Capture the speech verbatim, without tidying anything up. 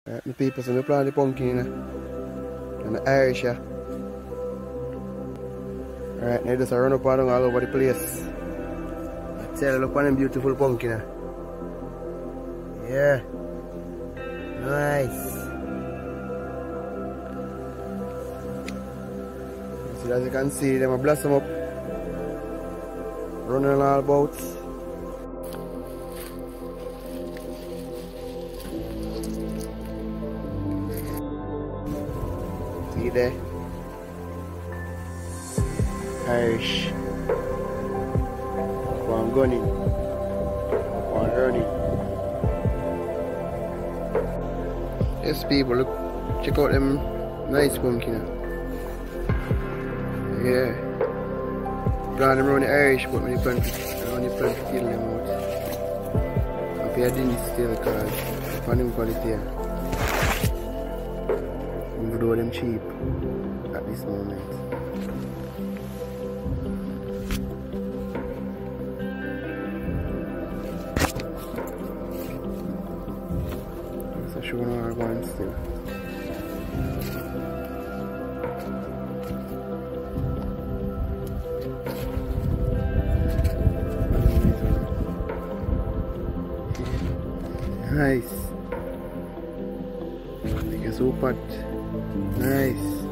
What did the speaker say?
Right, the people say me plant the pumpkin, you know, and the Irish, yeah. Alright, now just run up and down all over the place. I tell you, look at them beautiful pumpkin, you know. Yeah. Nice. So as you can see, them blossom up. Running all about. See there? Irish. One gunning. One running. Yes, people, look, check out them nice pumpkin. Yeah. Plan them around the Irish, but when you plan to, when you plan to kill them out. I pay a dinner still because I them quality. Even though them cheap at this moment. So sure now we're going still. Nice. I think it's so pot. Nice.